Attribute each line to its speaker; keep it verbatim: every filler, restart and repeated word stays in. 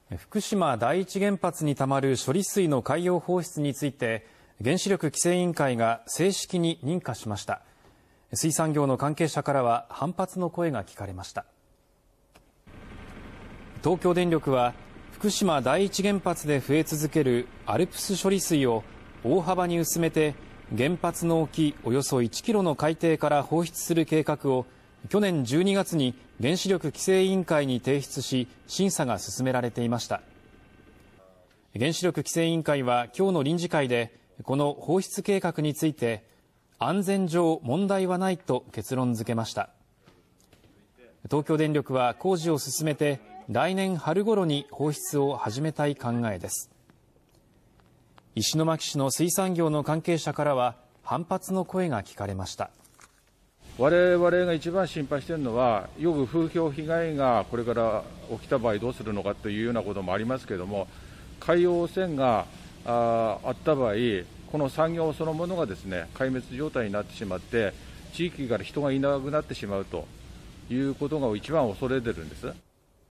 Speaker 1: 福島第一原発にたまる処理水の海洋放出について原子力規制委員会が正式に認可しました。水産業の関係者からは反発の声が聞かれました。東京電力は福島第一原発で増え続けるアルプス処理水を大幅に薄めて原発の沖およそいちキロの海底から放出する計画を去年じゅうにがつに原子力規制委員会に提出し審査が進められていました。原子力規制委員会は今日の臨時会でこの放出計画について安全上問題はないと結論付けました。東京電力は工事を進めて来年春頃に放出を始めたい考えです。石巻市の水産業の関係者からは反発の声が聞かれました。
Speaker 2: 我々が一番心配しているのは、よく風評被害がこれから起きた場合どうするのかというようなこともありますけれども、海洋汚染が あ, あった場合、この産業そのものがですね、壊滅状態になってしまって、地域から人がいなくなってしまうということが一番恐れているんです。